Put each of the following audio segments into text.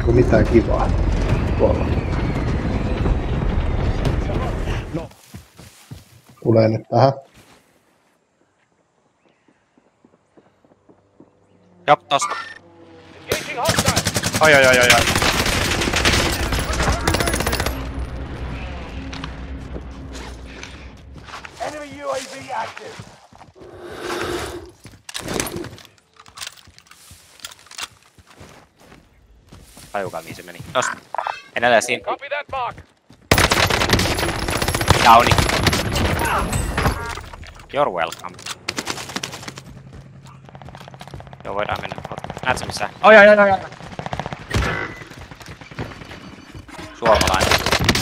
Onko mitään kivaa tuolla? No. Tulee nyt tähän. Jop, tosta. Oi. Enemy UAV active. Tajukaa mihin se meni. Tosta. Edelleen siinä. Copy that mark. Downi. You're welcome. Joo, voidaan mennä. Näet sä missään? Oi. Suomalainen.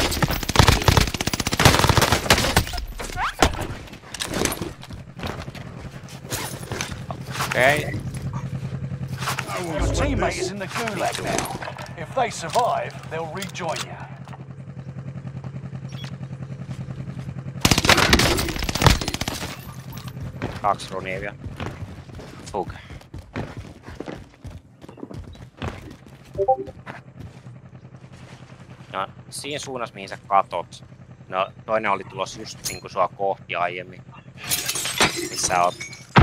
Okei. Your teammate is in the gulag now. If they survive, they'll rejoin you. Kaksi runia vielä. Fug. No, siinä suunnassa mihin sä katot. No, toinen oli tulossa just niinku sua kohti aiemmin. Missä oot?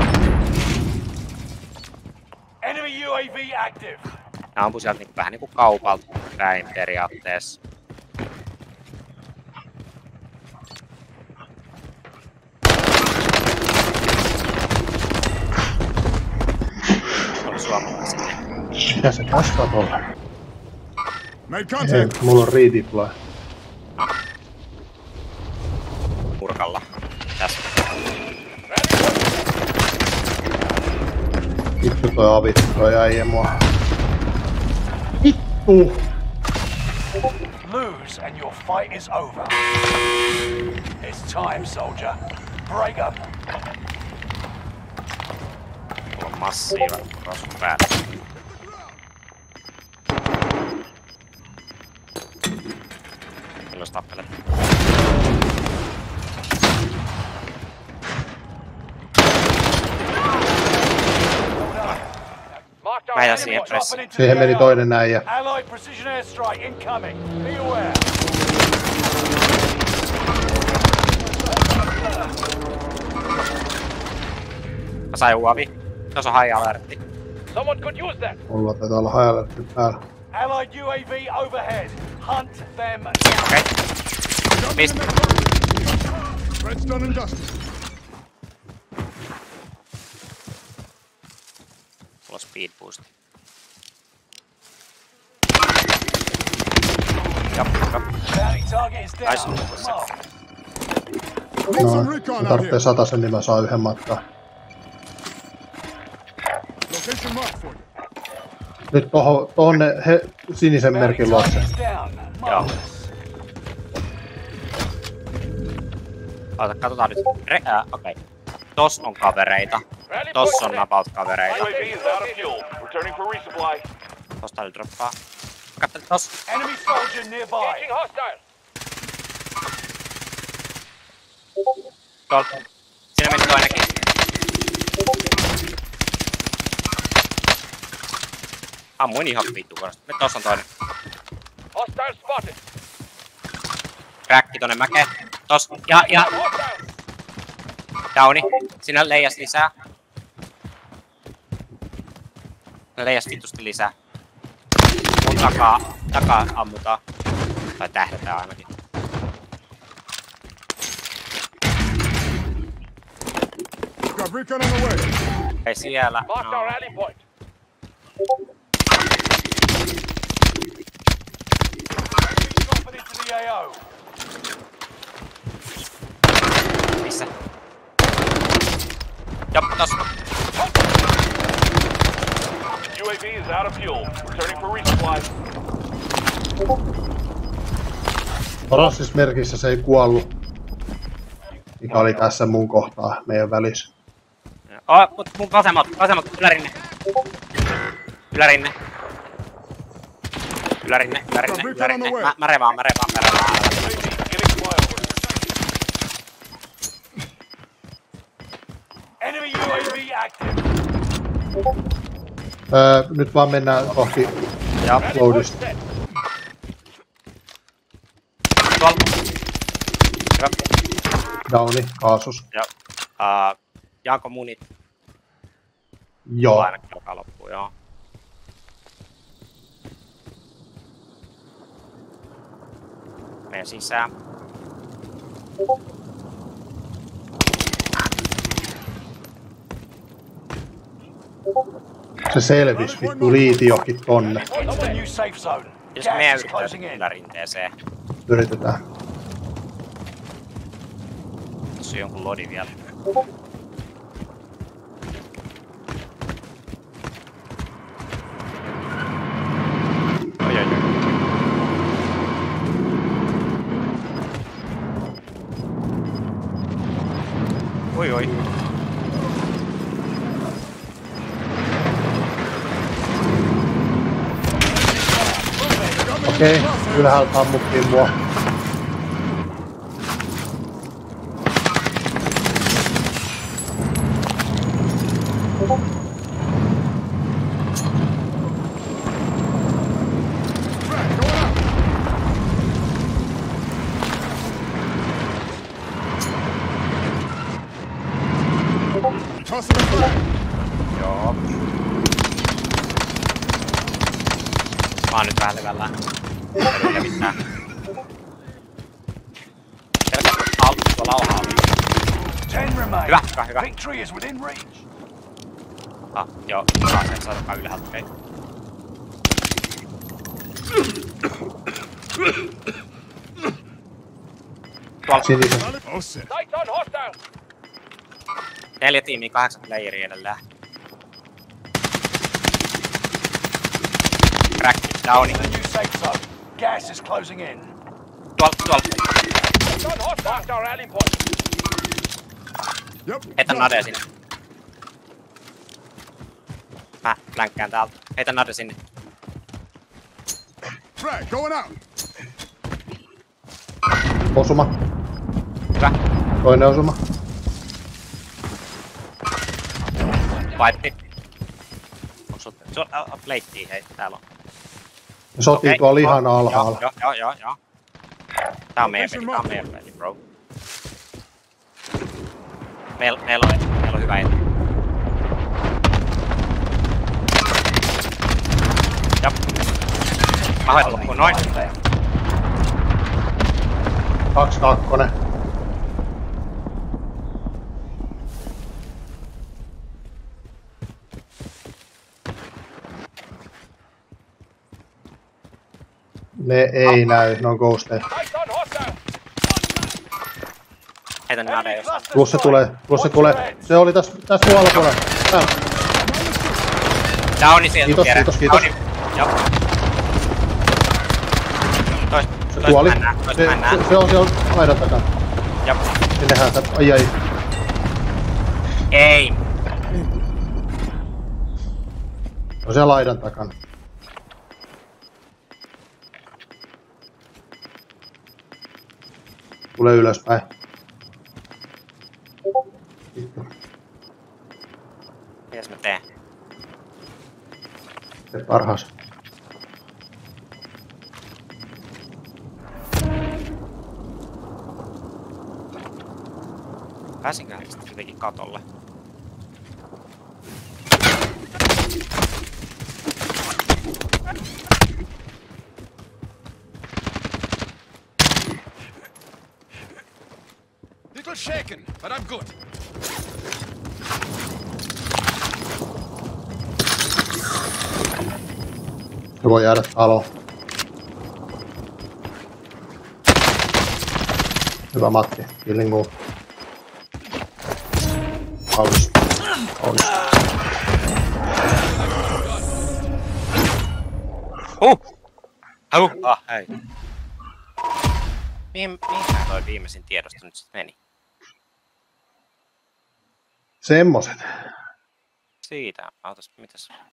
Enemy UAV active. Nää ampui sieltä niinku vähän niinku kaupalta päin periaatteessa. Oli suomalaisia. Mitä se kasvaa tuolla? Made Ei, mulla on redeploy. Purkalla. Tässä. Vittu toi avittoi äijä mua. Vittu! Lose and your fight is over. It's time, soldier. Break up. Mulla on massiiva rosku päällä. Milloin tappelet? Mä jäin siihen pressiin. Siihen meni toinen äijä. Allied precision airstrike incoming. Be aware. Mä sain uavi. Tuossa on high alertti. Someone could use that. Mulla taitaa olla hajaletty päällä. Allied UAV overhead. Hunt them. Okei. Mistä? Threats done and dusted. Mulla on speed boost. Jop. Bounty target is Nice. down. Mark. Need some No, recon se out tarvitsee here. 100, niin mä saan yhden matkaa. Location marked for you. Nyt tohon ne sinisen merkin luokse. Target is down. Marvelous. Ota, katsotaan nyt. Okei. Tos on kavereita. Tos on about kavereita. UAV is out of fuel. Returning for resupply. Tosta oli droppaa. Kattelin tos. Enemy soldier nearby. Hostile. Tuolta. Siinä meni toinenkin. Ammuin ihan vittu korasta. Nyt tossa on toinen. Hostile spotted. Räkki tonne mäkeen. Tos. Ja. Downi. Siinä leijas lisää. Leijas vitusti lisää. Mun takaa ammutaan. Tai tähdätään ainakin. Got recon on the way. Ei siellä. Marked our rally point. Dropping into the AO. Missä? Jop, tos. UAV is out of fuel. Returning for resupply. Rossismerkissä se ei kuollut. Mikä oli tässä mun kohtaa meidän välissä. Mut mun vasemmalta, ylärinne. Mä revaan. UAV getting flyover. Enemy UAV active. Nyt vaan mennään kohti Joo, Loadista. tuolla. Hyvä. Downi, kaasus. Joo. Jaanko munit? Joo. Ainakin alkaa loppuun, joo. Mene sisään. Se selvis, vittu liiti johonkin tonne. Head to the new safe zone. Jos Gas meidän is closing in. yrittää rinteeseen. Yritetään. Tässä on jonkun lodi vielä. Oi, oi, oi. Oi, oi. Okei, ylhäältä ammuttiin mua. Frag, going out. Tossing a frag. Joo. Mä oon nyt vähän levällä. Täytyy levittää. Pelkästään tuolla alhaalla. 10 remain. Hyvä, hyvä. Victory is within reach. Joo. Saatakaa ylhäältä. Okei. Tuolla Sinisessä. All set. Sights on hostile. 4 tiimiä, 8 playeria edelleen. Crack, downi. The new safe zone. Gas is closing in. Tuolla. Sights on hostile. Marked our rally point. Yep. Heitä nade sinne. Mä flänkkään täältä. Heitä nade sinne. Frag, going out. Osuma. Hyvä. Toinen osuma. Vaitti. Onko sulla pleittiä? Hei, täällä on. Ne sotii Okei. tuolla ihan alhaalla. Joo. Tää on meidän peli, bro. Meillä on hyvä etu. Jop. Mä hoitan loppuun noin. 2-2. Ne ei näy, ne on ghosteja. Sights on hostile. Heitän nade jos Plus se tulee. Se oli tässä muualla puolella. Täällä. Downi sieltä viereen. Kiitos. Downi. Jop. Se kuoli. Toista mennään. Se on siellä laidan takana. Jop. Sinnehän sä... Ai. Ei. Se on siellä laidan takana. Tule ylöspäin. Mitäs mä teen? Se parhaas. Pääsinköhän sitten jotenkin katolle? Little shaken, but I'm good. Se voi jäädä taloon. Hyvä Matti. Killing move. Kaunis. Hei. Mihin toi viimeisin tiedosto nyt sit meni? Semmoset. Siitä. Mitäs?